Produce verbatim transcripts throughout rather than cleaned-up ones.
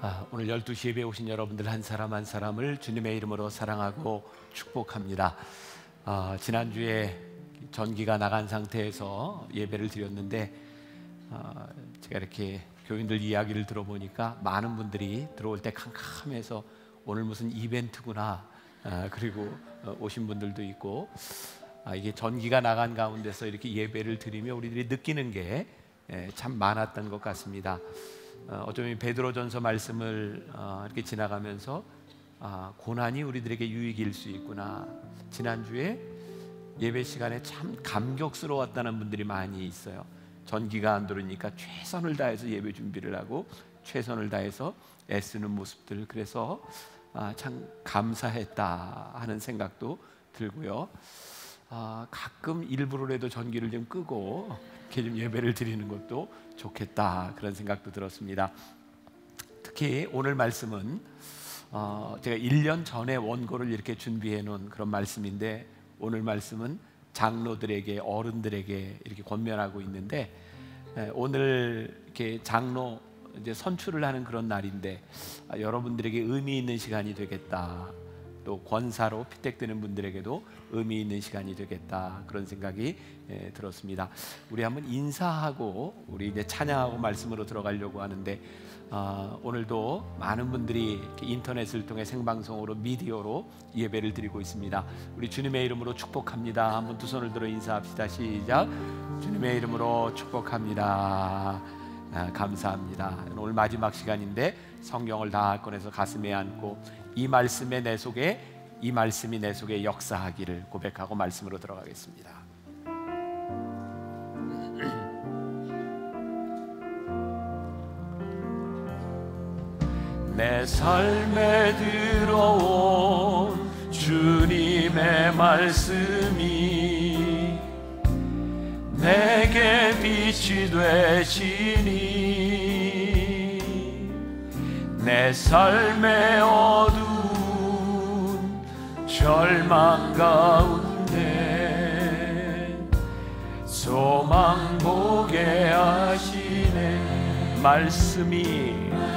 아, 오늘 열두 시 예배에 오신 여러분들 한 사람 한 사람을 주님의 이름으로 사랑하고 축복합니다. 아, 지난주에 전기가 나간 상태에서 예배를 드렸는데 아, 제가 이렇게 교인들 이야기를 들어보니까 많은 분들이 들어올 때 캄캄해서 오늘 무슨 이벤트구나, 아, 그리고 오신 분들도 있고, 아, 이게 전기가 나간 가운데서 이렇게 예배를 드리며 우리들이 느끼는 게 참 많았던 것 같습니다. 어, 어쩌면 베드로전서 말씀을 어, 이렇게 지나가면서 아, 고난이 우리들에게 유익일 수 있구나. 지난주에 예배 시간에 참 감격스러웠다는 분들이 많이 있어요. 전기가 안 들어오니까 최선을 다해서 예배 준비를 하고 최선을 다해서 애쓰는 모습들, 그래서 아, 참 감사했다 하는 생각도 들고요. 아, 가끔 일부러라도 전기를 좀 끄고 이렇게 좀 예배를 드리는 것도 좋겠다, 그런 생각도 들었습니다. 특히 오늘 말씀은 어, 제가 일 년 전에 원고를 이렇게 준비해 놓은 그런 말씀인데, 오늘 말씀은 장로들에게, 어른들에게 이렇게 권면하고 있는데, 에, 오늘 이렇게 장로 이제 선출을 하는 그런 날인데 아, 여러분들에게 의미 있는 시간이 되겠다, 또 권사로 피택되는 분들에게도 의미 있는 시간이 되겠다, 그런 생각이 예, 들었습니다. 우리 한번 인사하고 우리 이제 찬양하고 말씀으로 들어가려고 하는데, 어, 오늘도 많은 분들이 인터넷을 통해 생방송으로, 미디어로 예배를 드리고 있습니다. 우리 주님의 이름으로 축복합니다. 한번 두 손을 들어 인사합시다. 시작. 주님의 이름으로 축복합니다. 아, 감사합니다. 오늘 마지막 시간인데 성경을 다 꺼내서 가슴에 안고 이 말씀에 내 속에, 이 말씀이 내 속에 역사하기를 고백하고 말씀으로 들어가겠습니다. 내 삶에 들어온 주님의 말씀이 내게 빛이 되시니 내 삶의 어두운 절망 가운데 소망 보게 하시네. 말씀이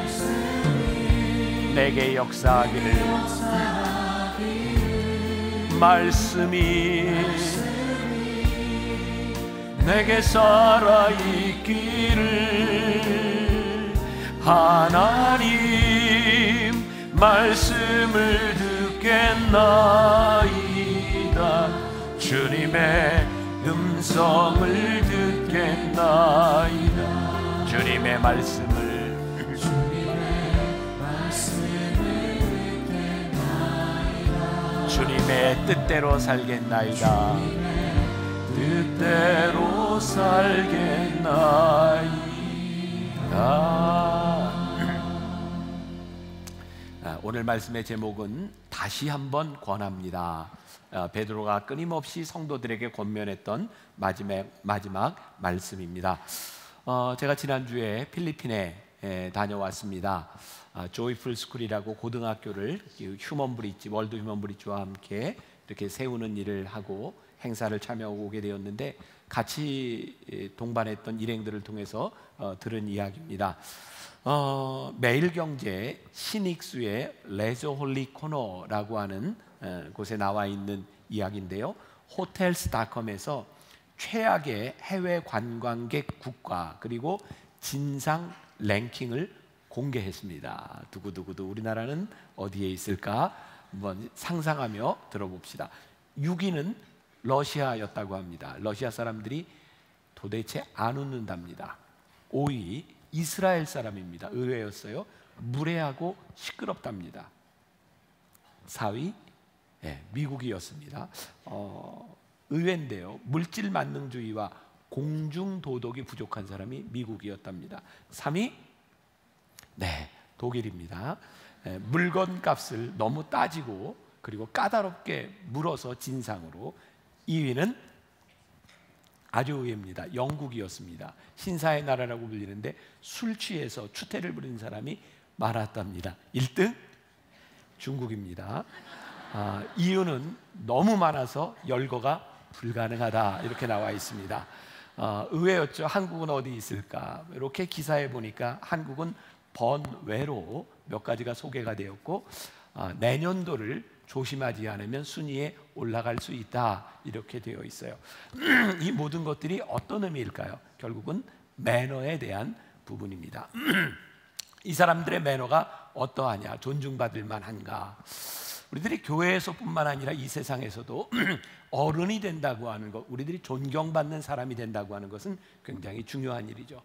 내게 역사하기를, 말씀이 내게 살아있기를, 하나님 말씀을 듣겠나이다. 주님의 음성을 듣겠나이다. 주님의 말씀을, 주님의 뜻대로 살겠나이다. 뜻대로 살겠나이다. 오늘 말씀의 제목은 다시 한번 권합니다. 베드로가 끊임없이 성도들에게 권면했던 마지막, 마지막 말씀입니다. 어, 제가 지난주에 필리핀에 에, 다녀왔습니다. 아, 조이풀 스쿨이라고 고등학교를 휴먼 브릿지, 월드 휴먼 브릿지와 함께 이렇게 세우는 일을 하고 행사를 참여하고 오게 되었는데, 같이 동반했던 일행들을 통해서 어, 들은 이야기입니다. 어, 매일경제 신익수의 레저 홀리 코너라고 하는 어, 곳에 나와 있는 이야기인데요, 호텔스닷컴에서 최악의 해외 관광객 국가 그리고 진상 랭킹을 공개했습니다. 두구두구두 우리나라는 어디에 있을까 한번 상상하며 들어봅시다. 육 위는 러시아였다고 합니다. 러시아 사람들이 도대체 안 웃는답니다. 오 위 이스라엘 사람입니다. 의외였어요. 무례하고 시끄럽답니다. 사 위 네, 미국이었습니다. 어, 의외인데요, 물질 만능주의와 공중도덕이 부족한 사람이 미국이었답니다. 삼 위 네, 독일입니다. 에, 물건 값을 너무 따지고 그리고 까다롭게 물어서 진상으로. 이 위는 아주 의외입니다. 영국이었습니다. 신사의 나라라고 불리는데 술 취해서 추태를 부리는 사람이 많았답니다. 일 등 중국입니다. 아, 이유는 너무 많아서 열거가 불가능하다, 이렇게 나와 있습니다. 어, 의외였죠. 한국은 어디 있을까? 이렇게 기사에 보니까 한국은 번외로 몇 가지가 소개가 되었고, 아, 내년도를 조심하지 않으면 순위에 올라갈 수 있다, 이렇게 되어 있어요. 이 모든 것들이 어떤 의미일까요? 결국은 매너에 대한 부분입니다. 이 사람들의 매너가 어떠하냐, 존중받을 만한가. 우리들이 교회에서뿐만 아니라 이 세상에서도 어른이 된다고 하는 것, 우리들이 존경받는 사람이 된다고 하는 것은 굉장히 중요한 일이죠.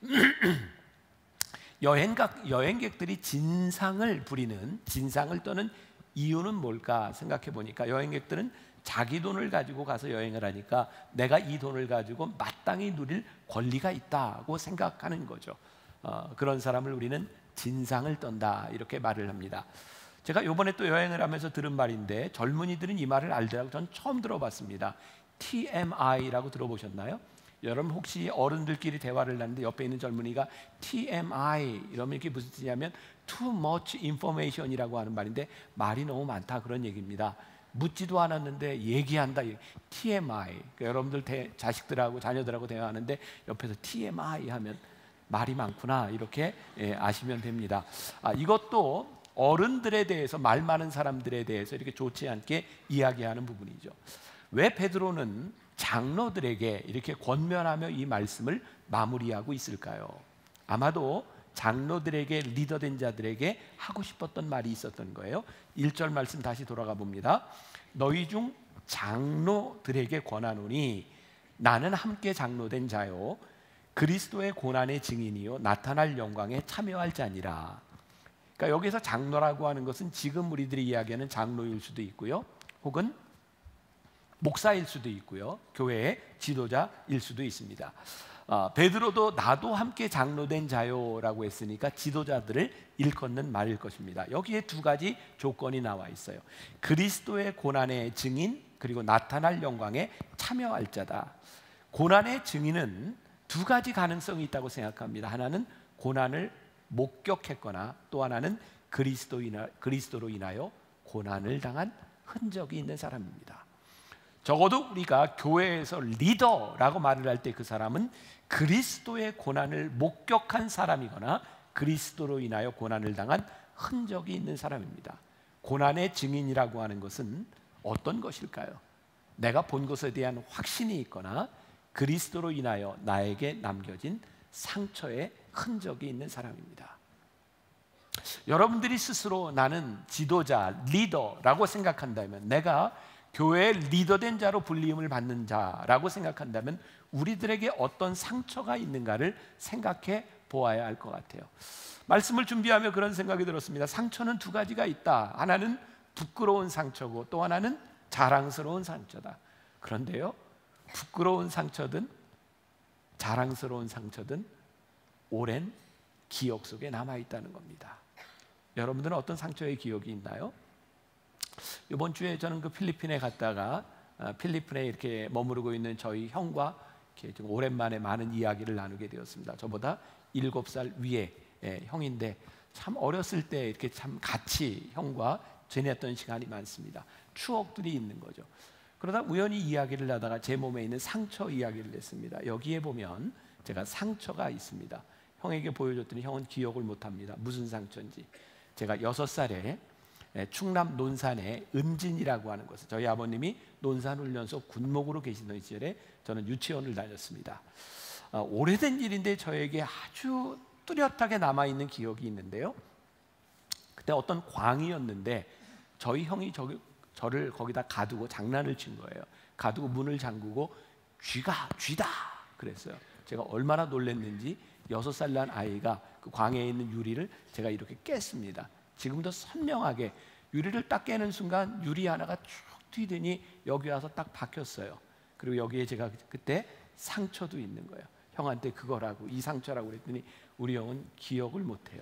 여행각, 여행객들이 진상을 부리는, 진상을 떠는 이유는 뭘까 생각해 보니까, 여행객들은 자기 돈을 가지고 가서 여행을 하니까 내가 이 돈을 가지고 마땅히 누릴 권리가 있다고 생각하는 거죠. 어, 그런 사람을 우리는 진상을 떤다, 이렇게 말을 합니다. 제가 이번에 또 여행을 하면서 들은 말인데, 젊은이들은 이 말을 알더라고요. 전 처음 들어봤습니다. 티엠아이라고 들어보셨나요? 여러분 혹시 어른들끼리 대화를 하는데 옆에 있는 젊은이가 티엠아이 이러면 이게 무슨 뜻이냐면 too much information이라고 하는 말인데, 말이 너무 많다, 그런 얘기입니다. 묻지도 않았는데 얘기한다, 티엠아이. 그러니까 여러분들 대, 자식들하고 자녀들하고 대화하는데 옆에서 티엠아이 하면 말이 많구나, 이렇게 예, 아시면 됩니다. 아, 이것도 어른들에 대해서, 말 많은 사람들에 대해서 이렇게 좋지 않게 이야기하는 부분이죠. 왜 베드로는 장로들에게 이렇게 권면하며 이 말씀을 마무리하고 있을까요? 아마도 장로들에게, 리더된 자들에게 하고 싶었던 말이 있었던 거예요. 일 절 말씀 다시 돌아가 봅니다. 너희 중 장로들에게 권하노니 나는 함께 장로된 자요 그리스도의 고난의 증인이요 나타날 영광에 참여할 자니라. 그러니까 여기서 장로라고 하는 것은 지금 우리들이 이야기하는 장로일 수도 있고요, 혹은 목사일 수도 있고요, 교회의 지도자일 수도 있습니다. 어, 베드로도 나도 함께 장로된 자요라고 했으니까 지도자들을 일컫는 말일 것입니다. 여기에 두 가지 조건이 나와 있어요. 그리스도의 고난의 증인, 그리고 나타날 영광에 참여할 자다. 고난의 증인은 두 가지 가능성이 있다고 생각합니다. 하나는 고난을 목격했거나, 또 하나는 그리스도이나, 그리스도로 인하여 고난을 당한 흔적이 있는 사람입니다. 적어도 우리가 교회에서 리더라고 말을 할 때 그 사람은 그리스도의 고난을 목격한 사람이거나 그리스도로 인하여 고난을 당한 흔적이 있는 사람입니다. 고난의 증인이라고 하는 것은 어떤 것일까요? 내가 본 것에 대한 확신이 있거나 그리스도로 인하여 나에게 남겨진 상처의 흔적이 있는 사람입니다. 여러분들이 스스로 나는 지도자, 리더라고 생각한다면, 내가 교회의 리더된 자로 불림을 받는 자라고 생각한다면 우리들에게 어떤 상처가 있는가를 생각해 보아야 할 것 같아요. 말씀을 준비하며 그런 생각이 들었습니다. 상처는 두 가지가 있다. 하나는 부끄러운 상처고 또 하나는 자랑스러운 상처다. 그런데요, 부끄러운 상처든 자랑스러운 상처든 오랜 기억 속에 남아있다는 겁니다. 여러분들은 어떤 상처의 기억이 있나요? 이번 주에 저는 그 필리핀에 갔다가 필리핀에 이렇게 머무르고 있는 저희 형과 이렇게 좀 오랜만에 많은 이야기를 나누게 되었습니다. 저보다 일곱 살 위에 형인데 참 어렸을 때 이렇게 참 같이 형과 지냈던 시간이 많습니다. 추억들이 있는 거죠. 그러다 우연히 이야기를 하다가 제 몸에 있는 상처 이야기를 했습니다. 여기에 보면 제가 상처가 있습니다. 형에게 보여줬더니 형은 기억을 못합니다. 무슨 상처인지. 제가 여섯 살에 충남 논산의 은진이라고 하는 곳에, 저희 아버님이 논산훈련소 군목으로 계시던 시절에 저는 유치원을 다녔습니다. 어, 오래된 일인데 저에게 아주 뚜렷하게 남아있는 기억이 있는데요, 그때 어떤 광이었는데 저희 형이 저, 저를 거기다 가두고 장난을 친 거예요. 가두고 문을 잠그고 쥐가 쥐다 그랬어요. 제가 얼마나 놀랐는지 여섯 살 난 아이가 그 광에 있는 유리를 제가 이렇게 깼습니다. 지금도 선명하게 유리를 딱 깨는 순간 유리 하나가 쭉 튀더니 여기 와서 딱 박혔어요. 그리고 여기에 제가 그때 상처도 있는 거예요. 형한테 그거라고, 이 상처라고 그랬더니 우리 형은 기억을 못해요.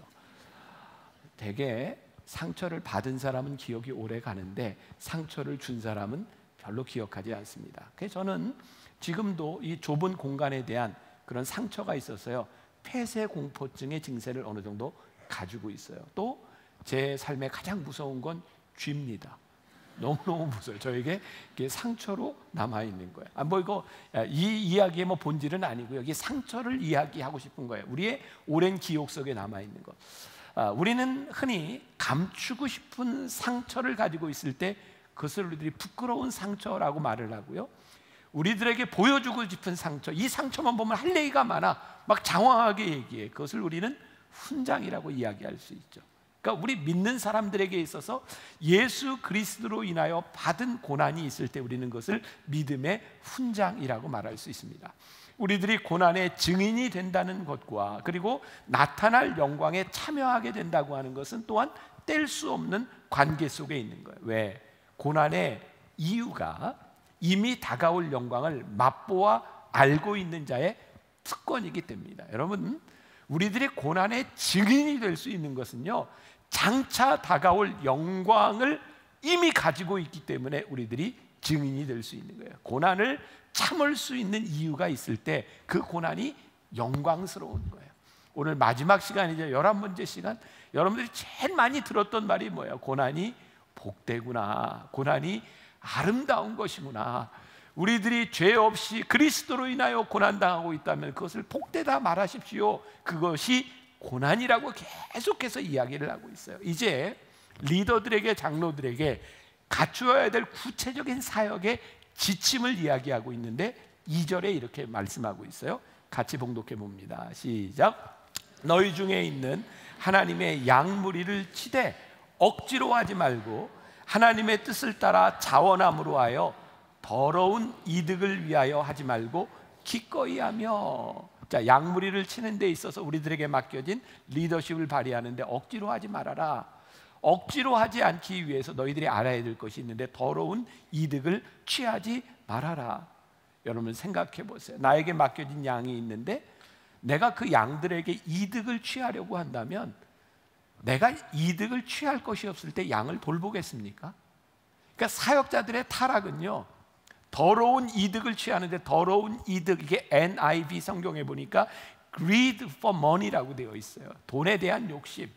되게 상처를 받은 사람은 기억이 오래 가는데 상처를 준 사람은 별로 기억하지 않습니다. 그래서 저는 지금도 이 좁은 공간에 대한 그런 상처가 있어서요, 폐쇄 공포증의 증세를 어느 정도 가지고 있어요. 또 제 삶에 가장 무서운 건 쥐입니다. 너무너무 무서워요. 저에게 이게 상처로 남아있는 거예요. 아, 뭐 이거 이 이야기의 뭐 본질은 아니고요. 이게 상처를 이야기하고 싶은 거예요. 우리의 오랜 기억 속에 남아있는 것. 아, 우리는 흔히 감추고 싶은 상처를 가지고 있을 때 그것을 우리들이 부끄러운 상처라고 말을 하고요. 우리들에게 보여주고 싶은 상처, 이 상처만 보면 할 얘기가 많아 막 장황하게 얘기해. 그것을 우리는 훈장이라고 이야기할 수 있죠. 그러니까 우리 믿는 사람들에게 있어서 예수 그리스도로 인하여 받은 고난이 있을 때 우리는 그것을 믿음의 훈장이라고 말할 수 있습니다. 우리들이 고난의 증인이 된다는 것과 그리고 나타날 영광에 참여하게 된다고 하는 것은 또한 뗄 수 없는 관계 속에 있는 거예요. 왜? 고난의 이유가 이미 다가올 영광을 맛보아 알고 있는 자의 특권이기 때문이다. 여러분, 우리들이 고난의 증인이 될 수 있는 것은요, 장차 다가올 영광을 이미 가지고 있기 때문에 우리들이 증인이 될 수 있는 거예요. 고난을 참을 수 있는 이유가 있을 때 그 고난이 영광스러운 거예요. 오늘 마지막 시간이죠. 열한 번째 시간. 여러분들이 제일 많이 들었던 말이 뭐예요? 고난이 복되구나. 고난이 아름다운 것이구나. 우리들이 죄 없이 그리스도로 인하여 고난당하고 있다면 그것을 복되다 말하십시오. 그것이 고난이라고 계속해서 이야기를 하고 있어요. 이제 리더들에게, 장로들에게 갖추어야 될 구체적인 사역의 지침을 이야기하고 있는데 이 절에 이렇게 말씀하고 있어요. 같이 봉독해 봅니다. 시작. 너희 중에 있는 하나님의 양무리를 치되 억지로 하지 말고 하나님의 뜻을 따라 자원함으로 하여 더러운 이득을 위하여 하지 말고 기꺼이 하며. 자, 양무리를 치는 데 있어서 우리들에게 맡겨진 리더십을 발휘하는데 억지로 하지 말아라. 억지로 하지 않기 위해서 너희들이 알아야 될 것이 있는데 더러운 이득을 취하지 말아라. 여러분 생각해 보세요. 나에게 맡겨진 양이 있는데 내가 그 양들에게 이득을 취하려고 한다면 내가 이득을 취할 것이 없을 때 양을 돌보겠습니까? 그러니까 사역자들의 타락은요, 더러운 이득을 취하는데, 더러운 이득, 이게 엔 아이 브이 성경에 보니까 greed for money라고 되어 있어요. 돈에 대한 욕심.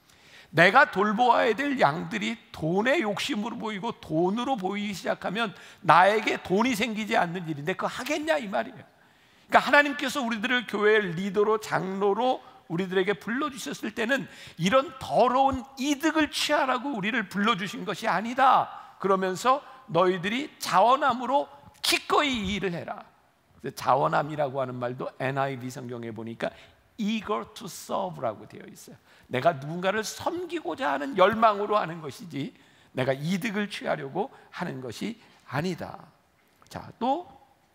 내가 돌보아야 될 양들이 돈의 욕심으로 보이고 돈으로 보이기 시작하면 나에게 돈이 생기지 않는 일인데 그거 하겠냐 이 말이에요. 그러니까 하나님께서 우리들을 교회의 리더로, 장로로 우리들에게 불러주셨을 때는 이런 더러운 이득을 취하라고 우리를 불러주신 것이 아니다. 그러면서 너희들이 자원함으로 기꺼이 이 일을 해라. 자원함이라고 하는 말도 엔 아이 브이 성경에 보니까 eager to serve라고 되어 있어요. 내가 누군가를 섬기고자 하는 열망으로 하는 것이지 내가 이득을 취하려고 하는 것이 아니다. 자, 또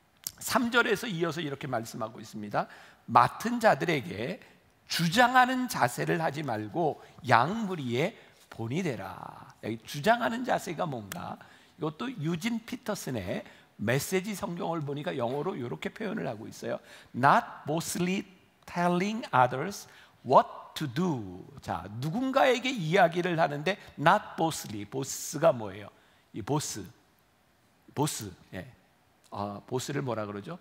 삼 절에서 이어서 이렇게 말씀하고 있습니다. 맡은 자들에게 주장하는 자세를 하지 말고 양무리의 본이 되라. 여기 주장하는 자세가 뭔가? 이것도 유진 피터슨의 메시지 성경을 보니까 영어로 이렇게 표현을 하고 있어요. Not boastfully telling others what to do. 자, 누군가에게 이야기를 하는데 not boastfully. 보스가 뭐예요? 이 보스. 보스. 예. 아, 보스를 뭐라 그러죠?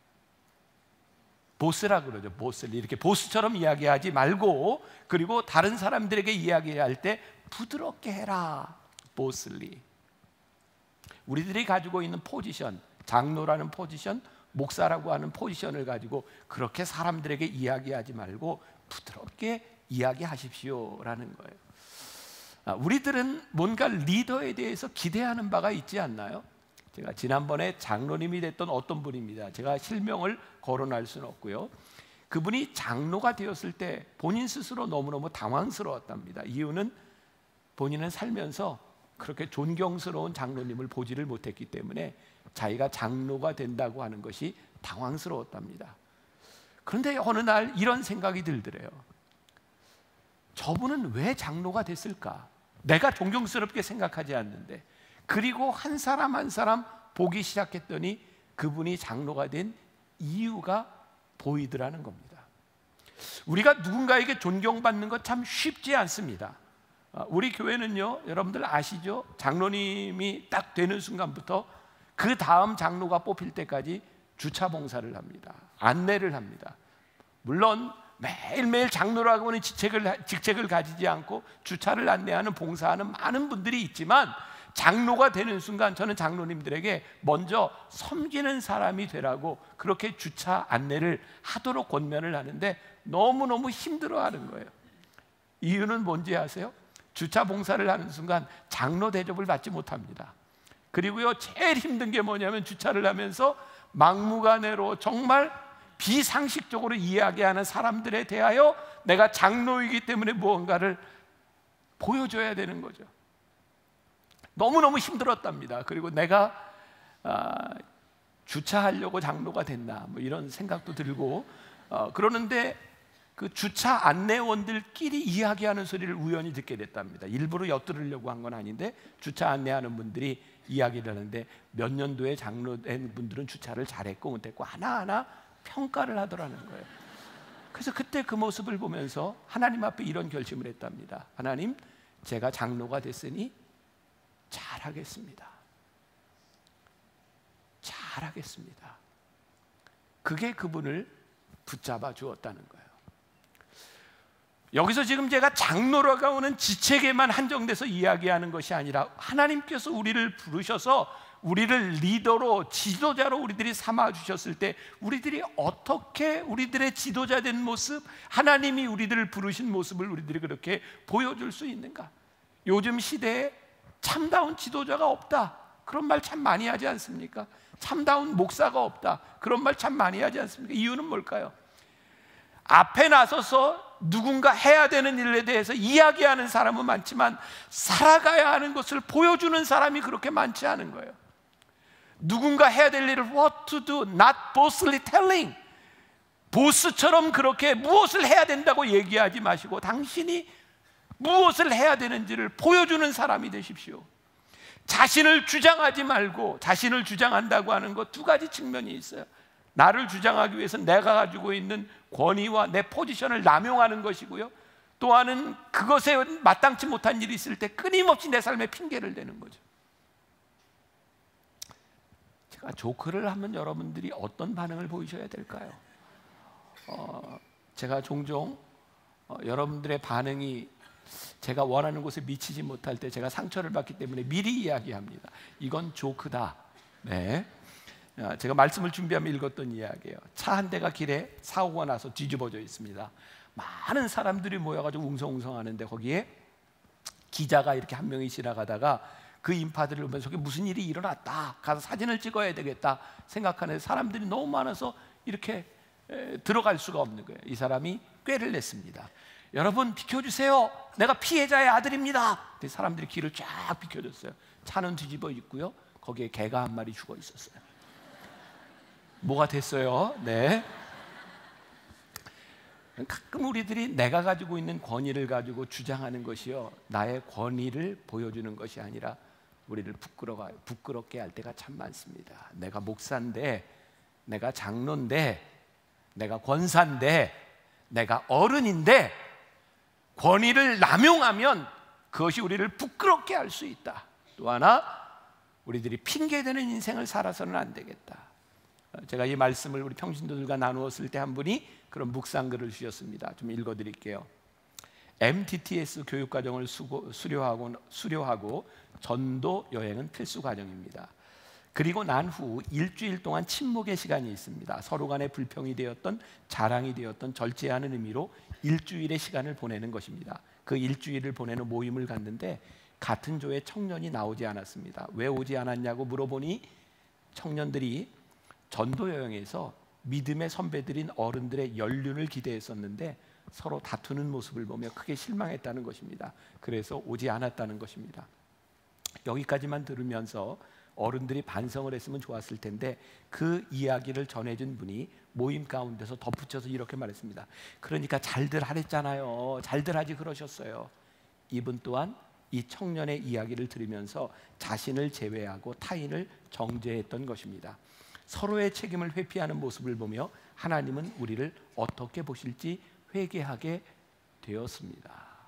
보스라 그러죠. 보스를 이렇게 보스처럼 이야기하지 말고, 그리고 다른 사람들에게 이야기할 때 부드럽게 해라. 보스리. 우리들이 가지고 있는 포지션, 장로라는 포지션, 목사라고 하는 포지션을 가지고 그렇게 사람들에게 이야기하지 말고 부드럽게 이야기하십시오라는 거예요. 아, 우리들은 뭔가 리더에 대해서 기대하는 바가 있지 않나요? 제가 지난번에 장로님이 됐던 어떤 분입니다. 제가 실명을 거론할 수는 없고요. 그분이 장로가 되었을 때 본인 스스로 너무너무 당황스러웠답니다. 이유는 본인은 살면서 그렇게 존경스러운 장로님을 보지를 못했기 때문에 자기가 장로가 된다고 하는 것이 당황스러웠답니다. 그런데 어느 날 이런 생각이 들더래요. 저분은 왜 장로가 됐을까? 내가 존경스럽게 생각하지 않는데. 그리고 한 사람 한 사람 보기 시작했더니 그분이 장로가 된 이유가 보이더라는 겁니다. 우리가 누군가에게 존경받는 것 참 쉽지 않습니다. 우리 교회는요, 여러분들 아시죠? 장로님이 딱 되는 순간부터 그 다음 장로가 뽑힐 때까지 주차 봉사를 합니다. 안내를 합니다. 물론 매일매일 장로라고 하는 직책을, 직책을 가지지 않고 주차를 안내하는 봉사하는 많은 분들이 있지만 장로가 되는 순간 저는 장로님들에게 먼저 섬기는 사람이 되라고 그렇게 주차 안내를 하도록 권면을 하는데 너무너무 힘들어하는 거예요. 이유는 뭔지 아세요? 주차 봉사를 하는 순간 장로 대접을 받지 못합니다. 그리고요, 제일 힘든 게 뭐냐면 주차를 하면서 막무가내로 정말 비상식적으로 이야기하는 사람들에 대하여 내가 장로이기 때문에 무언가를 보여줘야 되는 거죠. 너무너무 힘들었답니다. 그리고 내가 아, 주차하려고 장로가 됐나 뭐 이런 생각도 들고 어, 그러는데 그 주차 안내원들끼리 이야기하는 소리를 우연히 듣게 됐답니다. 일부러 엿들으려고 한 건 아닌데 주차 안내하는 분들이 이야기를 하는데 몇 년도에 장로된 분들은 주차를 잘했고 못했고 하나하나 평가를 하더라는 거예요. 그래서 그때 그 모습을 보면서 하나님 앞에 이런 결심을 했답니다. 하나님, 제가 장로가 됐으니 잘하겠습니다. 잘하겠습니다. 그게 그분을 붙잡아 주었다는 거예요. 여기서 지금 제가 장로라고 하는 지책에만 한정돼서 이야기하는 것이 아니라 하나님께서 우리를 부르셔서 우리를 리더로, 지도자로 우리들이 삼아 주셨을 때 우리들이 어떻게 우리들의 지도자 된 모습, 하나님이 우리들을 부르신 모습을 우리들이 그렇게 보여줄 수 있는가? 요즘 시대에 참다운 지도자가 없다, 그런 말 참 많이 하지 않습니까? 참다운 목사가 없다, 그런 말 참 많이 하지 않습니까? 이유는 뭘까요? 앞에 나서서 누군가 해야 되는 일에 대해서 이야기하는 사람은 많지만 살아가야 하는 것을 보여주는 사람이 그렇게 많지 않은 거예요. 누군가 해야 될 일을 what to do, not bossly telling. 보스처럼 그렇게 무엇을 해야 된다고 얘기하지 마시고 당신이 무엇을 해야 되는지를 보여주는 사람이 되십시오. 자신을 주장하지 말고, 자신을 주장한다고 하는 것 두 가지 측면이 있어요. 나를 주장하기 위해서 내가 가지고 있는 권위와 내 포지션을 남용하는 것이고요, 또 하나는 그것에 마땅치 못한 일이 있을 때 끊임없이 내 삶에 핑계를 대는 거죠. 제가 조크를 하면 여러분들이 어떤 반응을 보이셔야 될까요? 어, 제가 종종 어, 여러분들의 반응이 제가 원하는 곳에 미치지 못할 때 제가 상처를 받기 때문에 미리 이야기합니다. 이건 조크다. 네. 제가 말씀을 준비하며 읽었던 이야기예요. 차 한 대가 길에 사고가 나서 뒤집어져 있습니다. 많은 사람들이 모여가지고 웅성웅성하는데 거기에 기자가 이렇게 한 명이 지나가다가 그 인파들을 보면서 무슨 일이 일어났다, 가서 사진을 찍어야 되겠다 생각하는 사람들이 너무 많아서 이렇게 에, 들어갈 수가 없는 거예요. 이 사람이 꾀를 냈습니다. 여러분 비켜주세요, 내가 피해자의 아들입니다. 사람들이 길을 쫙 비켜줬어요. 차는 뒤집어 있고요, 거기에 개가 한 마리 죽어 있었어요. 뭐가 됐어요? 네. 가끔 우리들이 내가 가지고 있는 권위를 가지고 주장하는 것이요, 나의 권위를 보여주는 것이 아니라 우리를 부끄러워, 부끄럽게 할 때가 참 많습니다. 내가 목사인데, 내가 장로인데, 내가 권사인데, 내가 어른인데 권위를 남용하면 그것이 우리를 부끄럽게 할 수 있다. 또 하나, 우리들이 핑계대는 인생을 살아서는 안 되겠다. 제가 이 말씀을 우리 평신도들과 나누었을 때 한 분이 그런 묵상글을 주셨습니다. 좀 읽어드릴게요. 엠티티에스 교육과정을 수고, 수료하고, 수료하고 전도 여행은 필수 과정입니다. 그리고 난 후 일주일 동안 침묵의 시간이 있습니다. 서로 간에 불평이 되었던, 자랑이 되었던 절제하는 의미로 일주일의 시간을 보내는 것입니다. 그 일주일을 보내는 모임을 갔는데 같은 조의 청년이 나오지 않았습니다. 왜 오지 않았냐고 물어보니 청년들이 전도 여행에서 믿음의 선배들인 어른들의 연륜을 기대했었는데 서로 다투는 모습을 보며 크게 실망했다는 것입니다. 그래서 오지 않았다는 것입니다. 여기까지만 들으면서 어른들이 반성을 했으면 좋았을 텐데 그 이야기를 전해준 분이 모임 가운데서 덧붙여서 이렇게 말했습니다. 그러니까 잘들 하랬잖아요. 잘들 하지 그러셨어요. 이분 또한 이 청년의 이야기를 들으면서 자신을 제외하고 타인을 정죄했던 것입니다. 서로의 책임을 회피하는 모습을 보며 하나님은 우리를 어떻게 보실지 회개하게 되었습니다.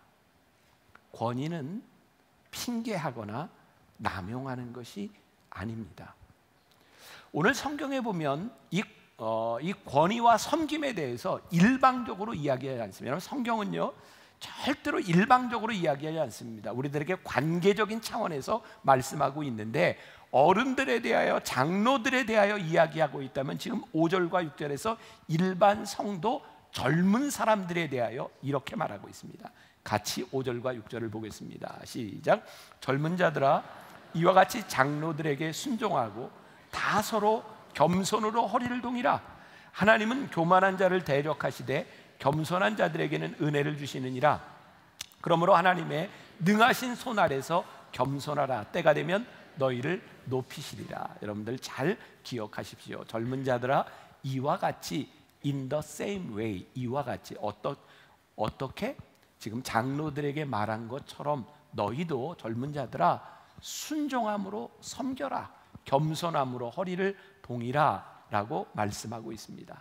권위는 핑계하거나 남용하는 것이 아닙니다. 오늘 성경에 보면 이, 어, 이 권위와 섬김에 대해서 일방적으로 이야기하지 않습니다. 성경은요, 절대로 일방적으로 이야기하지 않습니다. 우리들에게 관계적인 차원에서 말씀하고 있는데, 어른들에 대하여, 장로들에 대하여 이야기하고 있다면 지금 오 절과 육 절에서 일반 성도, 젊은 사람들에 대하여 이렇게 말하고 있습니다. 같이 오 절과 육 절을 보겠습니다. 시작. 젊은 자들아, 이와 같이 장로들에게 순종하고 다 서로 겸손으로 허리를 동이라. 하나님은 교만한 자를 대적하시되 겸손한 자들에게는 은혜를 주시느니라. 그러므로 하나님의 능하신 손 아래서 겸손하라. 때가 되면 너희를 높이시리라. 여러분들 잘 기억하십시오. 젊은 자들아, 이와 같이, in the same way, 이와 같이, 어떠, 어떻게? 지금 장로들에게 말한 것처럼 너희도 젊은 자들아 순종함으로 섬겨라, 겸손함으로 허리를 동이라 라고 말씀하고 있습니다.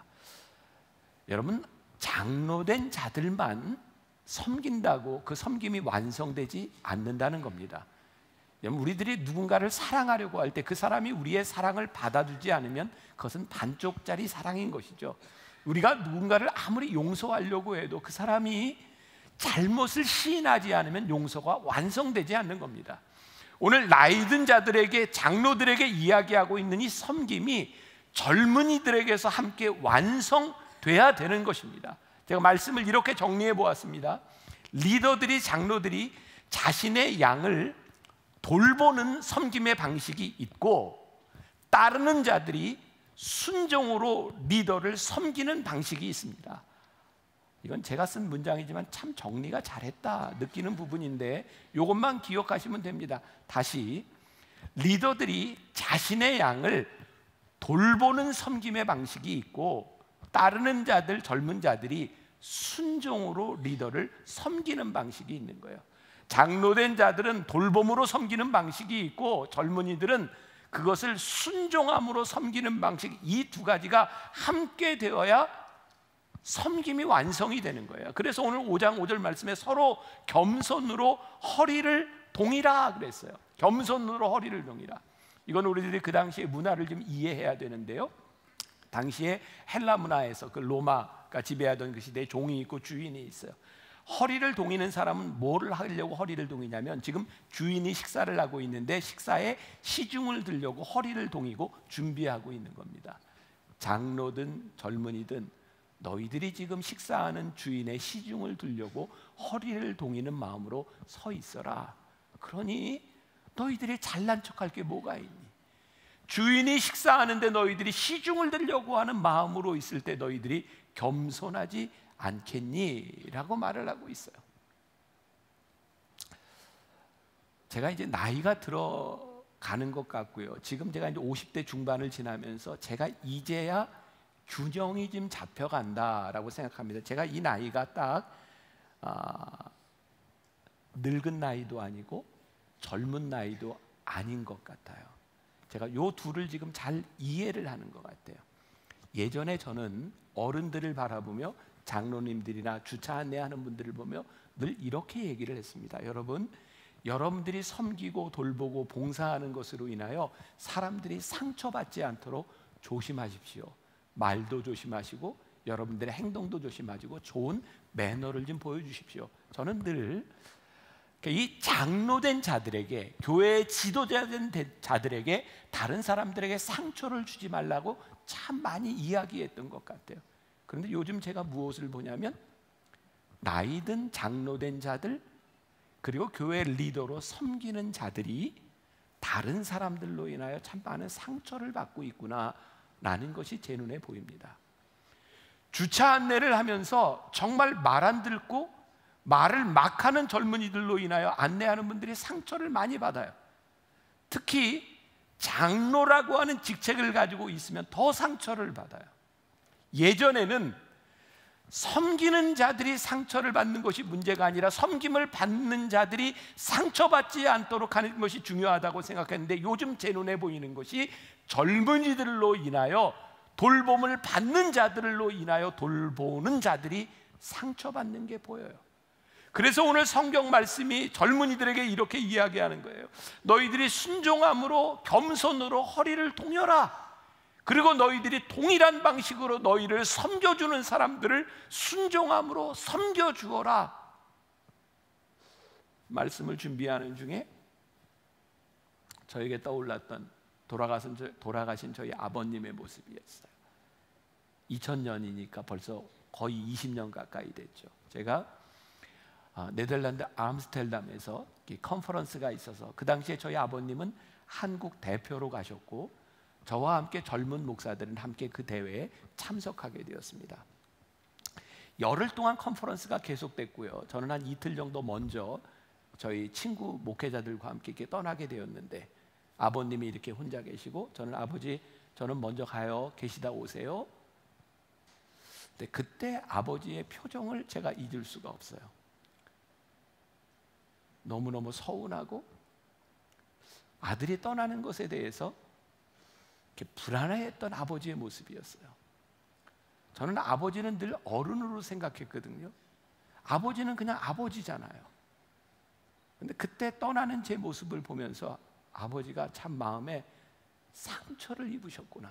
여러분, 장로된 자들만 섬긴다고 그 섬김이 완성되지 않는다는 겁니다. 우리들이 누군가를 사랑하려고 할 때 그 사람이 우리의 사랑을 받아주지 않으면 그것은 반쪽짜리 사랑인 것이죠. 우리가 누군가를 아무리 용서하려고 해도 그 사람이 잘못을 시인하지 않으면 용서가 완성되지 않는 겁니다. 오늘 나이 든 자들에게, 장로들에게 이야기하고 있는 이 섬김이 젊은이들에게서 함께 완성돼야 되는 것입니다. 제가 말씀을 이렇게 정리해 보았습니다. 리더들이, 장로들이 자신의 양을 돌보는 섬김의 방식이 있고, 따르는 자들이 순종으로 리더를 섬기는 방식이 있습니다. 이건 제가 쓴 문장이지만 참 정리가 잘했다 느끼는 부분인데 이것만 기억하시면 됩니다. 다시, 리더들이 자신의 양을 돌보는 섬김의 방식이 있고, 따르는 자들, 젊은 자들이 순종으로 리더를 섬기는 방식이 있는 거예요. 장로된 자들은 돌봄으로 섬기는 방식이 있고, 젊은이들은 그것을 순종함으로 섬기는 방식, 이 두 가지가 함께 되어야 섬김이 완성이 되는 거예요. 그래서 오늘 오 장 오 절 말씀에 서로 겸손으로 허리를 동이라 그랬어요. 겸손으로 허리를 동이라. 이건 우리들이 그 당시의 문화를 좀 이해해야 되는데요, 당시에 헬라 문화에서 그 로마가 지배하던 그 시대에 종이 있고 주인이 있어요. 허리를 동이는 사람은 뭐를 하려고 허리를 동이냐면, 지금 주인이 식사를 하고 있는데 식사에 시중을 들려고 허리를 동이고 준비하고 있는 겁니다. 장로든 젊은이든 너희들이 지금 식사하는 주인의 시중을 들려고 허리를 동이는 마음으로 서 있어라. 그러니 너희들이 잘난 척할 게 뭐가 있니? 주인이 식사하는데 너희들이 시중을 들려고 하는 마음으로 있을 때 너희들이 겸손하지 않겠니? 라고 말을 하고 있어요. 제가 이제 나이가 들어가는 것 같고요, 지금 제가 이제 오십 대 중반을 지나면서 제가 이제야 균형이 좀 잡혀간다라고 생각합니다. 제가 이 나이가 딱 아, 늙은 나이도 아니고 젊은 나이도 아닌 것 같아요. 제가 요 둘을 지금 잘 이해를 하는 것 같아요. 예전에 저는 어른들을 바라보며, 장로님들이나 주차 안내하는 분들을 보며 늘 이렇게 얘기를 했습니다. 여러분, 여러분들이 섬기고 돌보고 봉사하는 것으로 인하여 사람들이 상처받지 않도록 조심하십시오. 말도 조심하시고 여러분들의 행동도 조심하시고 좋은 매너를 좀 보여주십시오. 저는 늘 이 장로된 자들에게, 교회의 지도자된 자들에게, 다른 사람들에게 상처를 주지 말라고 참 많이 이야기했던 것 같아요. 그런데 요즘 제가 무엇을 보냐면, 나이든 장로된 자들, 그리고 교회 리더로 섬기는 자들이 다른 사람들로 인하여 참 많은 상처를 받고 있구나 라는 것이 제 눈에 보입니다. 주차 안내를 하면서 정말 말 안 듣고 말을 막 하는 젊은이들로 인하여 안내하는 분들이 상처를 많이 받아요. 특히 장로라고 하는 직책을 가지고 있으면 더 상처를 받아요. 예전에는 섬기는 자들이 상처를 받는 것이 문제가 아니라 섬김을 받는 자들이 상처받지 않도록 하는 것이 중요하다고 생각했는데, 요즘 제 눈에 보이는 것이 젊은이들로 인하여, 돌봄을 받는 자들로 인하여 돌보는 자들이 상처받는 게 보여요. 그래서 오늘 성경 말씀이 젊은이들에게 이렇게 이야기하는 거예요. 너희들이 순종함으로 겸손으로 허리를 동여라. 그리고 너희들이 동일한 방식으로 너희를 섬겨주는 사람들을 순종함으로 섬겨주어라. 말씀을 준비하는 중에 저에게 떠올랐던 돌아가신, 돌아가신 저희 아버님의 모습이었어요. 이천 년이니까 벌써 거의 이십 년 가까이 됐죠. 제가 네덜란드 암스테르담에서 컨퍼런스가 있어서 그 당시에 저희 아버님은 한국 대표로 가셨고 저와 함께 젊은 목사들은 함께 그 대회에 참석하게 되었습니다. 열흘 동안 컨퍼런스가 계속됐고요. 저는 한 이틀 정도 먼저 저희 친구 목회자들과 함께 이렇게 떠나게 되었는데 아버님이 이렇게 혼자 계시고 저는 아버지 저는 먼저 가요. 계시다 오세요. 근데 그때 아버지의 표정을 제가 잊을 수가 없어요. 너무너무 서운하고 아들이 떠나는 것에 대해서 이렇게 불안해했던 아버지의 모습이었어요. 저는 아버지는 늘 어른으로 생각했거든요. 아버지는 그냥 아버지잖아요. 근데 그때 떠나는 제 모습을 보면서 아버지가 참 마음에 상처를 입으셨구나.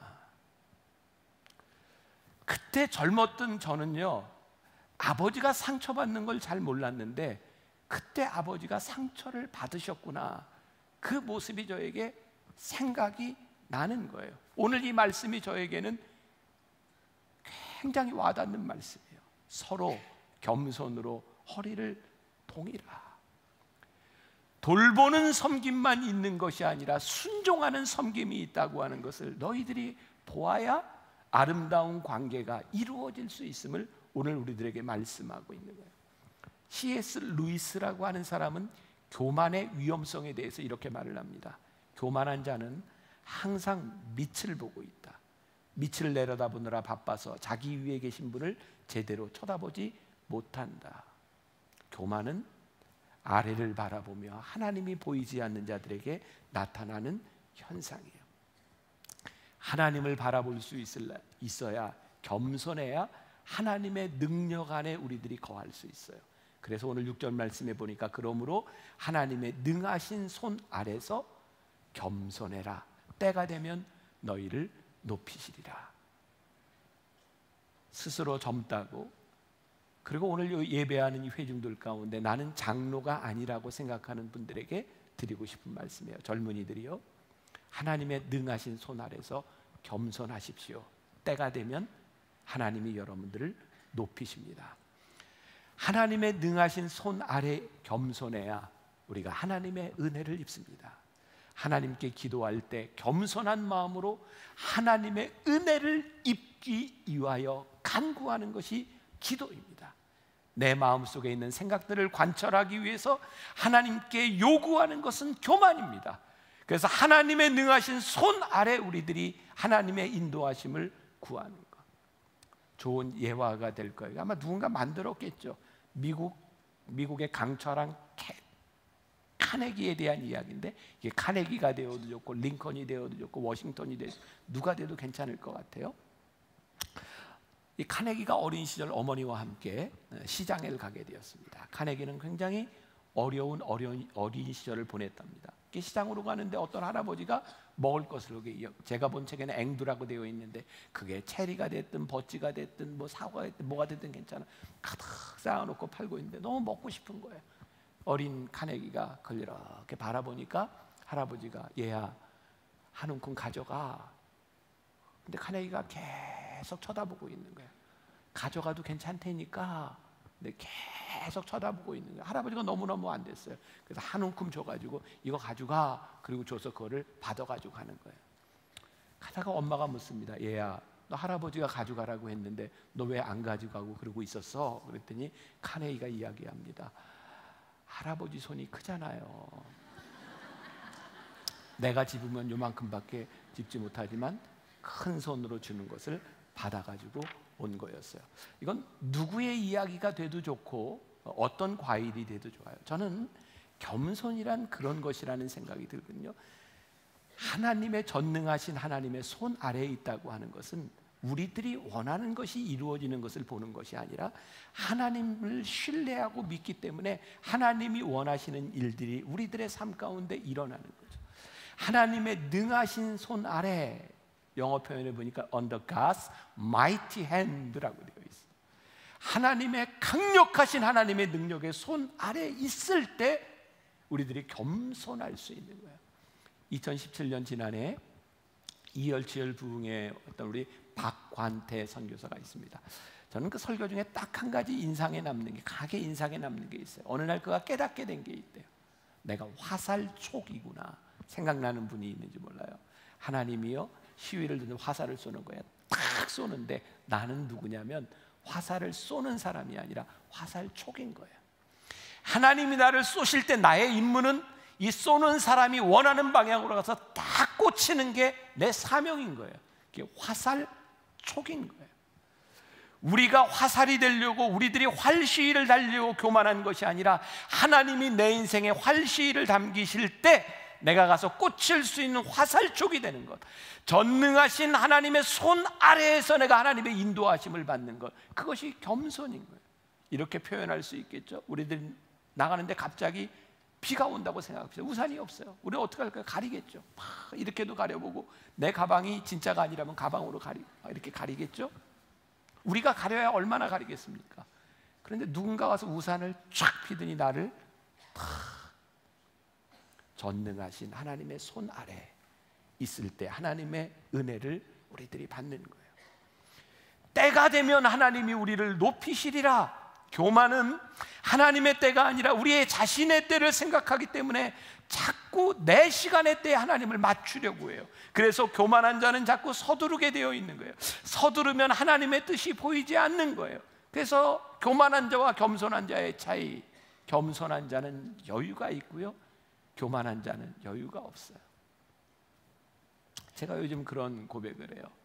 그때 젊었던 저는요, 아버지가 상처받는 걸 잘 몰랐는데 그때 아버지가 상처를 받으셨구나. 그 모습이 저에게 생각이 나는 거예요. 오늘 이 말씀이 저에게는 굉장히 와닿는 말씀이에요. 서로 겸손으로 허리를 동이라. 돌보는 섬김만 있는 것이 아니라 순종하는 섬김이 있다고 하는 것을 너희들이 보아야 아름다운 관계가 이루어질 수 있음을 오늘 우리들에게 말씀하고 있는 거예요. 씨 에스 루이스라고 하는 사람은 교만의 위험성에 대해서 이렇게 말을 합니다. 교만한 자는 항상 밑을 보고 있다. 밑을 내려다보느라 바빠서 자기 위에 계신 분을 제대로 쳐다보지 못한다. 교만은 아래를 바라보며 하나님이 보이지 않는 자들에게 나타나는 현상이에요. 하나님을 바라볼 수 있어야, 겸손해야 하나님의 능력 안에 우리들이 거할 수 있어요. 그래서 오늘 육 절 말씀에 보니까 그러므로 하나님의 능하신 손 아래서 겸손해라. 때가 되면 너희를 높이시리라. 스스로 젊다고, 그리고 오늘 예배하는 이 회중들 가운데 나는 장로가 아니라고 생각하는 분들에게 드리고 싶은 말씀이에요. 젊은이들이요, 하나님의 능하신 손 아래서 겸손하십시오. 때가 되면 하나님이 여러분들을 높이십니다. 하나님의 능하신 손 아래 겸손해야 우리가 하나님의 은혜를 입습니다. 하나님께 기도할 때 겸손한 마음으로 하나님의 은혜를 입기 위하여 간구하는 것이 기도입니다. 내 마음속에 있는 생각들을 관철하기 위해서 하나님께 요구하는 것은 교만입니다. 그래서 하나님의 능하신 손 아래 우리들이 하나님의 인도하심을 구하는 것, 좋은 예화가 될 거예요. 아마 누군가 만들었겠죠. 미국, 미국의 강철한 캐, 카네기에 대한 이야기인데, 이게 카네기가 되어도 좋고 링컨이 되어도 좋고 워싱턴이 되어도 누가 돼도 괜찮을 것 같아요. 이 카네기가 어린 시절 어머니와 함께 시장을 가게 되었습니다. 카네기는 굉장히 어려운 어려운 어린 시절을 보냈답니다. 시장으로 가는데 어떤 할아버지가 먹을 것을, 제가 본 책에는 앵두라고 되어 있는데 그게 체리가 됐든 버찌가 됐든 뭐 사과가 됐든 뭐가 됐든 괜찮아, 가득 쌓아놓고 팔고 있는데 너무 먹고 싶은 거예요. 어린 카네기가 그걸 이렇게 바라보니까 할아버지가 얘야 한 움큼 가져가. 근데 카네기가 계속 쳐다보고 있는 거예요. 가져가도 괜찮다니까. 근데 계속 쳐다보고 있는 거예요. 할아버지가 너무너무 안 됐어요. 그래서 한 움큼 줘가지고 이거 가져가. 그리고 줘서 그거를 받아가지고 가는 거예요. 가다가 엄마가 묻습니다. 얘야, 너 할아버지가 가져가라고 했는데 너 왜 안 가져가고 그러고 있었어? 그랬더니 카네기가 이야기합니다. 할아버지 손이 크잖아요. 내가 집으면 요만큼밖에 집지 못하지만 큰 손으로 주는 것을 받아가지고 온 거였어요. 이건 누구의 이야기가 돼도 좋고 어떤 과일이 돼도 좋아요. 저는 겸손이란 그런 것이라는 생각이 들거든요. 하나님의 전능하신 하나님의 손 아래에 있다고 하는 것은 우리들이 원하는 것이 이루어지는 것을 보는 것이 아니라 하나님을 신뢰하고 믿기 때문에 하나님이 원하시는 일들이 우리들의 삶 가운데 일어나는 거죠. 하나님의 능하신 손 아래, 영어 표현을 보니까 under God's mighty hand라고 되어 있어요. 하나님의 강력하신 하나님의 능력의 손 아래 있을 때 우리들이 겸손할 수 있는 거예요. 이천십칠 년 지난해 이열치열 부흥의 어떤 우리 박관태 선교사가 있습니다. 저는 그 설교 중에 딱 한 가지 인상에 남는 게, 가게 인상에 남는 게 있어요. 어느 날 그가 깨닫게 된 게 있대요. 내가 화살촉이구나. 생각나는 분이 있는지 몰라요. 하나님이요, 시위를 듣는 화살을 쏘는 거예요. 딱 쏘는데 나는 누구냐면 화살을 쏘는 사람이 아니라 화살촉인 거예요. 하나님이 나를 쏘실 때 나의 임무는 이 쏘는 사람이 원하는 방향으로 가서 딱 꽂히는 게 내 사명인 거예요. 그게 화살촉인 거예요. 우리가 화살이 되려고, 우리들이 활시위를 달려고 교만한 것이 아니라 하나님이 내 인생에 활시위를 담기실 때 내가 가서 꽂힐 수 있는 화살촉이 되는 것, 전능하신 하나님의 손 아래에서 내가 하나님의 인도하심을 받는 것, 그것이 겸손인 거예요. 이렇게 표현할 수 있겠죠. 우리들 나가는데 갑자기 비가 온다고 생각합시다. 우산이 없어요. 우리 어떻게 할까요? 가리겠죠. 막 이렇게도 가려보고, 내 가방이 진짜가 아니라면 가방으로 가리, 이렇게 가리겠죠. 우리가 가려야 얼마나 가리겠습니까? 그런데 누군가 와서 우산을 쫙 피더니 나를 탁, 전능하신 하나님의 손 아래 있을 때 하나님의 은혜를 우리들이 받는 거예요. 때가 되면 하나님이 우리를 높이시리라. 교만은 하나님의 때가 아니라 우리의 자신의 때를 생각하기 때문에 자꾸 내 시간의 때에 하나님을 맞추려고 해요. 그래서 교만한 자는 자꾸 서두르게 되어 있는 거예요. 서두르면 하나님의 뜻이 보이지 않는 거예요. 그래서 교만한 자와 겸손한 자의 차이, 겸손한 자는 여유가 있고요, 교만한 자는 여유가 없어요. 제가 요즘 그런 고백을 해요.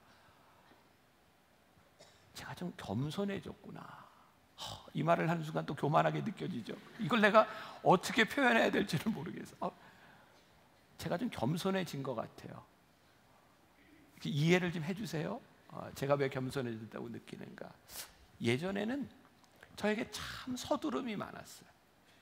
제가 좀 겸손해졌구나. 이 말을 하는 순간 또 교만하게 느껴지죠. 이걸 내가 어떻게 표현해야 될지를 모르겠어요. 제가 좀 겸손해진 것 같아요. 이해를 좀 해주세요. 제가 왜 겸손해졌다고 느끼는가. 예전에는 저에게 참 서두름이 많았어요.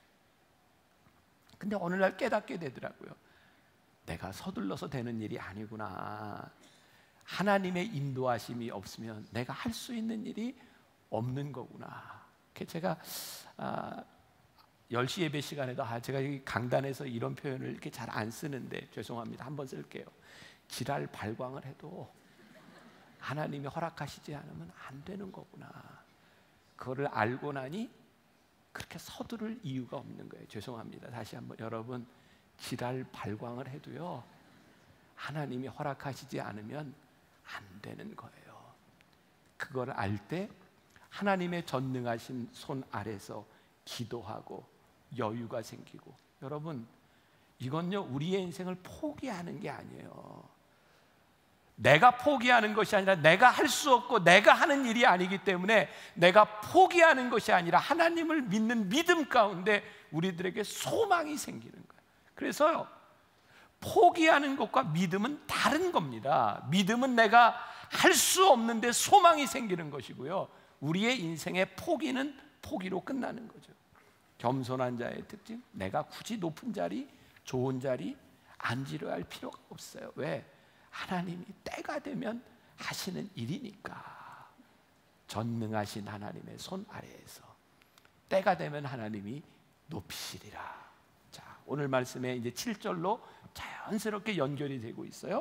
근데 어느 날 깨닫게 되더라고요. 내가 서둘러서 되는 일이 아니구나. 하나님의 인도하심이 없으면 내가 할 수 있는 일이 없는 거구나. 제가 아, 열 시 예배 시간에도 아, 제가 여기 강단에서 이런 표현을 이렇게 잘 안 쓰는데 죄송합니다. 한번 쓸게요. 지랄 발광을 해도 하나님이 허락하시지 않으면 안 되는 거구나. 그거를 알고 나니 그렇게 서두를 이유가 없는 거예요. 죄송합니다. 다시 한번, 여러분, 지랄 발광을 해도요, 하나님이 허락하시지 않으면 안 되는 거예요. 그걸 알 때 하나님의 전능하신 손 아래서 기도하고 여유가 생기고, 여러분, 이건요 우리의 인생을 포기하는 게 아니에요. 내가 포기하는 것이 아니라 내가 할 수 없고 내가 하는 일이 아니기 때문에 내가 포기하는 것이 아니라 하나님을 믿는 믿음 가운데 우리들에게 소망이 생기는 거예요. 그래서 포기하는 것과 믿음은 다른 겁니다. 믿음은 내가 할 수 없는데 소망이 생기는 것이고요, 우리의 인생의 포기는 포기로 끝나는 거죠. 겸손한 자의 특징, 내가 굳이 높은 자리, 좋은 자리 앉으려 할 필요가 없어요. 왜? 하나님이 때가 되면 하시는 일이니까. 전능하신 하나님의 손 아래에서 때가 되면 하나님이 높이시리라. 자, 오늘 말씀에 이제 칠 절로 자연스럽게 연결이 되고 있어요.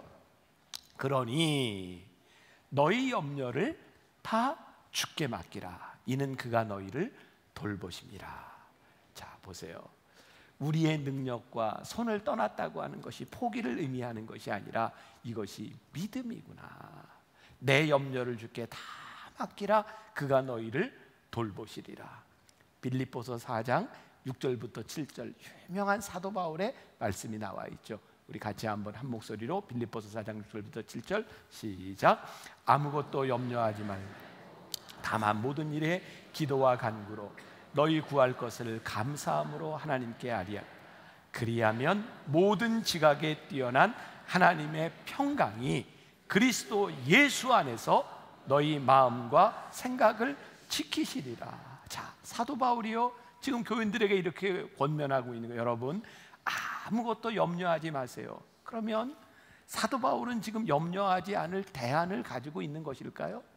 그러니 너희 염려를 다 주께 맡기라. 이는 그가 너희를 돌보심이라. 자, 보세요. 우리의 능력과 손을 떠났다고 하는 것이 포기를 의미하는 것이 아니라 이것이 믿음이구나. 내 염려를 주께 다 맡기라. 그가 너희를 돌보시리라. 빌립보서 사 장 육 절부터 칠 절, 유명한 사도 바울의 말씀이 나와 있죠. 우리 같이 한번 한 목소리로 빌립보서 사 장 육 절부터 칠 절 시작. 아무것도 염려하지 말고 다만 모든 일에 기도와 간구로 너희 구할 것을 감사함으로 하나님께 아리하. 그리하면 모든 지각에 뛰어난 하나님의 평강이 그리스도 예수 안에서 너희 마음과 생각을 지키시리라. 자, 사도 바울이요 지금 교인들에게 이렇게 권면하고 있는 거예요. 여러분, 아무것도 염려하지 마세요. 그러면 사도 바울은 지금 염려하지 않을 대안을 가지고 있는 것일까요?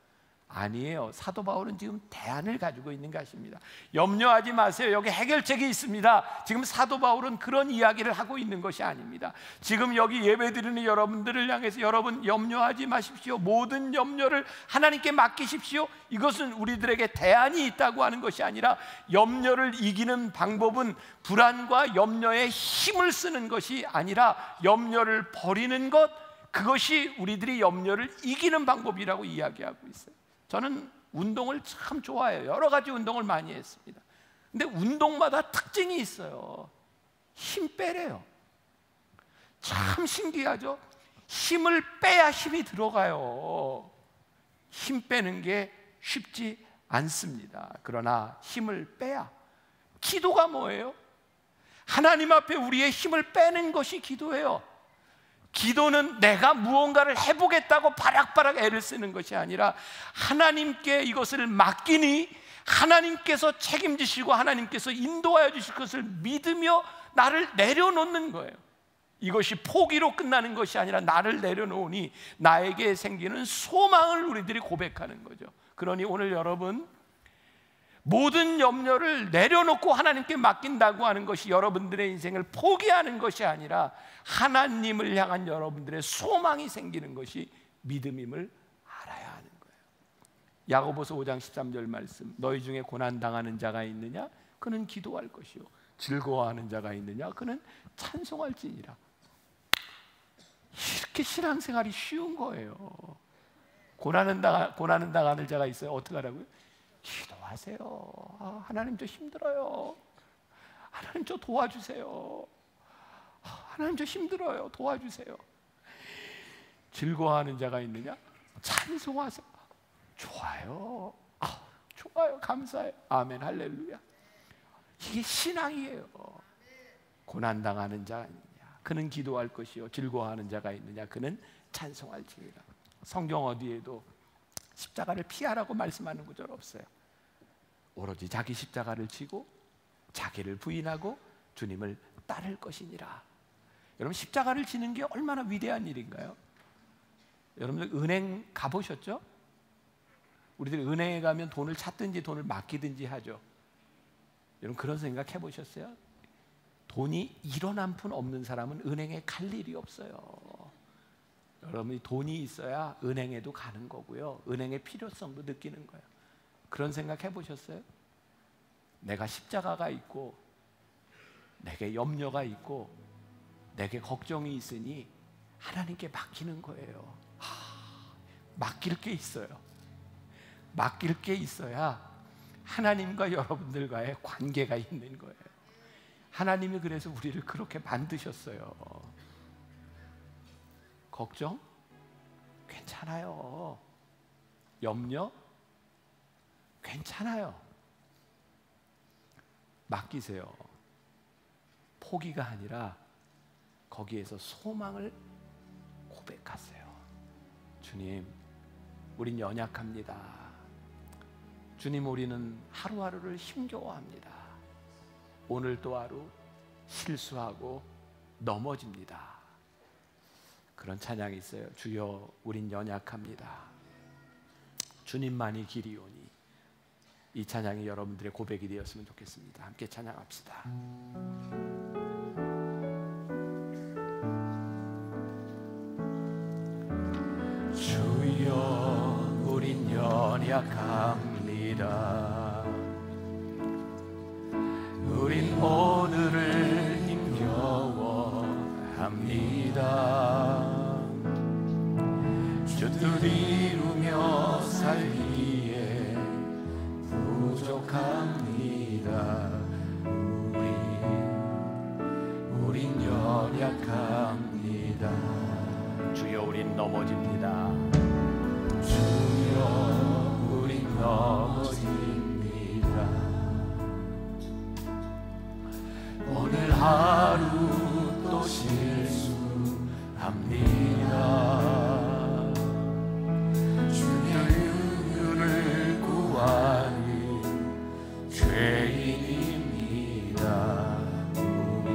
아니에요. 사도 바울은 지금 대안을 가지고 있는 것입니다. 염려하지 마세요. 여기 해결책이 있습니다. 지금 사도 바울은 그런 이야기를 하고 있는 것이 아닙니다. 지금 여기 예배드리는 여러분들을 향해서 여러분 염려하지 마십시오. 모든 염려를 하나님께 맡기십시오. 이것은 우리들에게 대안이 있다고 하는 것이 아니라 염려를 이기는 방법은 불안과 염려에 힘을 쓰는 것이 아니라 염려를 버리는 것, 그것이 우리들이 염려를 이기는 방법이라고 이야기하고 있어요. 저는 운동을 참 좋아해요. 여러 가지 운동을 많이 했습니다. 근데 운동마다 특징이 있어요. 힘 빼래요. 참 신기하죠? 힘을 빼야 힘이 들어가요. 힘 빼는 게 쉽지 않습니다. 그러나 힘을 빼야. 기도가 뭐예요? 하나님 앞에 우리의 힘을 빼는 것이 기도예요. 기도는 내가 무언가를 해보겠다고 바락바락 애를 쓰는 것이 아니라 하나님께 이것을 맡기니 하나님께서 책임지시고 하나님께서 인도하여 주실 것을 믿으며 나를 내려놓는 거예요. 이것이 포기로 끝나는 것이 아니라 나를 내려놓으니 나에게 생기는 소망을 우리들이 고백하는 거죠. 그러니 오늘 여러분, 모든 염려를 내려놓고 하나님께 맡긴다고 하는 것이 여러분들의 인생을 포기하는 것이 아니라 하나님을 향한 여러분들의 소망이 생기는 것이 믿음임을 알아야 하는 거예요. 야고보서 오 장 십삼 절 말씀, 너희 중에 고난당하는 자가 있느냐? 그는 기도할 것이요 즐거워하는 자가 있느냐? 그는 찬송할지니라. 이렇게 신앙생활이 쉬운 거예요. 고난은 당하, 고난은 당하는 자가 있어요. 어떻게 하라고요? 기도하세요. 아, 하나님 저 힘들어요. 하나님 저 도와주세요. 아, 하나님 저 힘들어요. 도와주세요. 즐거워하는 자가 있느냐? 찬송하세요. 좋아요. 아, 좋아요. 감사해요. 아멘 할렐루야. 이게 신앙이에요. 고난당하는 자가 있느냐? 그는 기도할 것이요 즐거워하는 자가 있느냐? 그는 찬송할지니라. 성경 어디에도 십자가를 피하라고 말씀하는 구절 없어요. 오로지 자기 십자가를 지고 자기를 부인하고 주님을 따를 것이니라. 여러분, 십자가를 지는 게 얼마나 위대한 일인가요? 여러분들 은행 가보셨죠? 우리들 은행에 가면 돈을 찾든지 돈을 맡기든지 하죠. 여러분 그런 생각 해보셨어요? 돈이 일 원 한 푼 없는 사람은 은행에 갈 일이 없어요. 여러분이 돈이 있어야 은행에도 가는 거고요, 은행의 필요성도 느끼는 거예요. 그런 생각 해보셨어요? 내가 십자가가 있고 내게 염려가 있고 내게 걱정이 있으니 하나님께 맡기는 거예요. 하, 맡길 게 있어요. 맡길 게 있어야 하나님과 여러분들과의 관계가 있는 거예요. 하나님이 그래서 우리를 그렇게 만드셨어요. 걱정? 괜찮아요. 염려? 괜찮아요. 맡기세요. 포기가 아니라 거기에서 소망을 고백하세요. 주님, 우린 연약합니다. 주님, 우리는 하루하루를 힘겨워합니다. 오늘 또 하루 실수하고 넘어집니다. 그런 찬양이 있어요. 주여, 우린 연약합니다. 주님만이 길이오니. 이 찬양이 여러분들의 고백이 되었으면 좋겠습니다. 함께 찬양합시다. 주여, 우린 연약합니다. 우린 모두를 힘겨워합니다. 주 뜻 이루며 살기에 부족합니다. 우리, 우린 연약합니다. 주여, 우린 넘어집니다. 주여, 우린 넘어집니다. 오늘 하루 또 실수합니다. 주의 은혜를 구하니 죄인입니다. 우리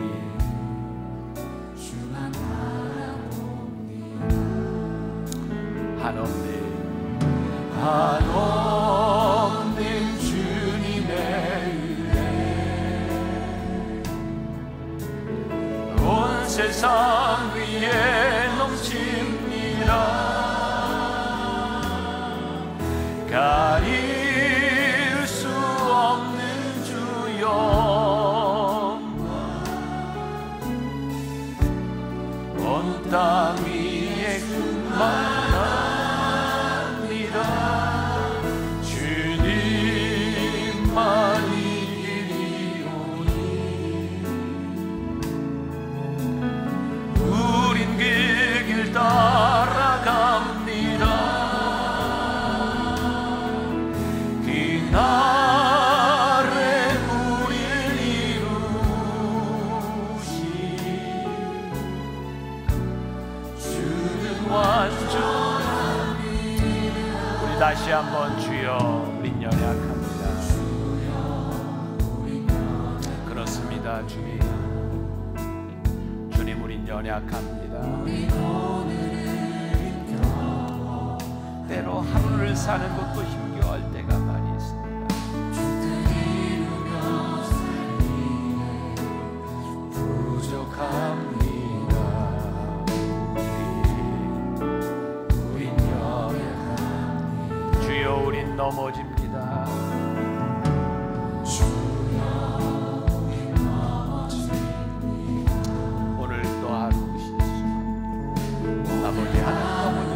주만 바라봅니다. 한없는 한없는 세상 위에 넘칩니다. 가릴 수 없는 주여 온 땅 위에 충만합니다. 주님만이 길이오니 우린 그 길 따라갑니다. 그날에 우리를 이루시 주는 완전한 우리 다시 한번 주여 우린 연약합니다. 그렇습니다. 주님 주님 우린 연약합니다. 때로 하루를 사는 것도 힘겨워할 때가 많이 있습니다. 부족합니다. 우린 연약합니다. 주여 우린 넘어집니다. 주여 우린 넘어집니다. 오늘 또 하루 실수합니다. 아버지 하나님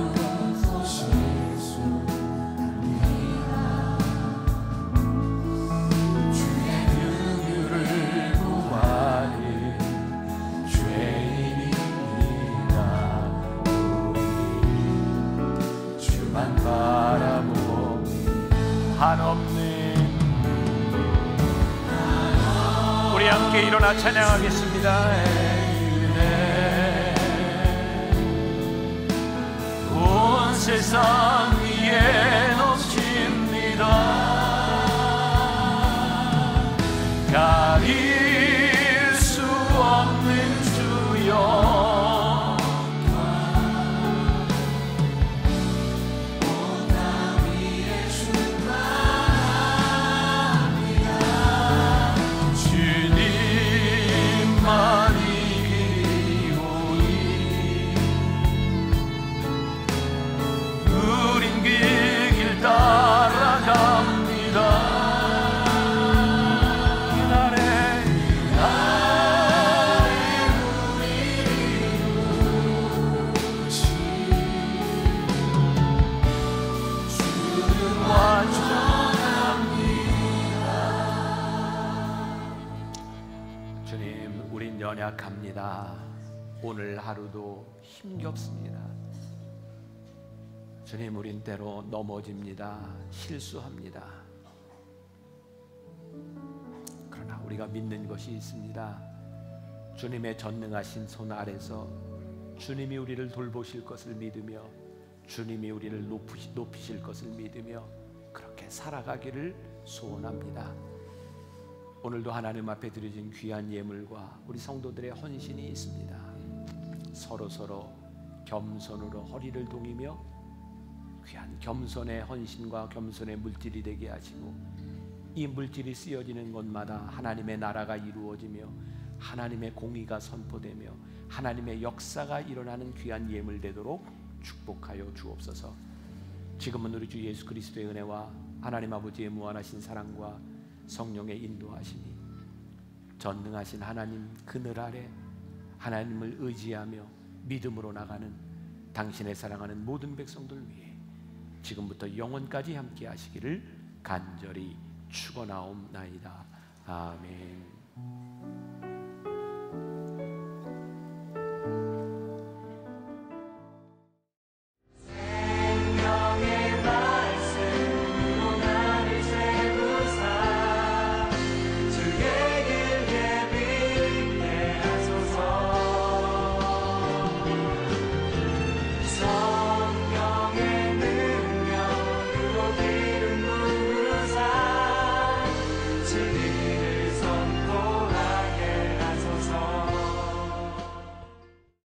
한없는 우리 함께 일어나 찬양하겠습니다. 온 세상 위에 넘칩니다. 가릴 수 없는 주여 연약합니다. 오늘 하루도 힘겹습니다. 주님 우린 때로 넘어집니다. 실수합니다. 그러나 우리가 믿는 것이 있습니다. 주님의 전능하신 손 아래서 주님이 우리를 돌보실 것을 믿으며 주님이 우리를 높이시, 높이실 것을 믿으며 그렇게 살아가기를 소원합니다. 오늘도 하나님 앞에 드려진 귀한 예물과 우리 성도들의 헌신이 있습니다. 서로 서로 겸손으로 허리를 동이며 귀한 겸손의 헌신과 겸손의 물질이 되게 하시고 이 물질이 쓰여지는 곳마다 하나님의 나라가 이루어지며 하나님의 공의가 선포되며 하나님의 역사가 일어나는 귀한 예물 되도록 축복하여 주옵소서. 지금은 우리 주 예수 그리스도의 은혜와 하나님 아버지의 무한하신 사랑과 성령의 인도하심이 전능하신 하나님 그늘 아래 하나님을 의지하며 믿음으로 나가는 당신의 사랑하는 모든 백성들 위해 지금부터 영원까지 함께 하시기를 간절히 축원하옵나이다. 아멘.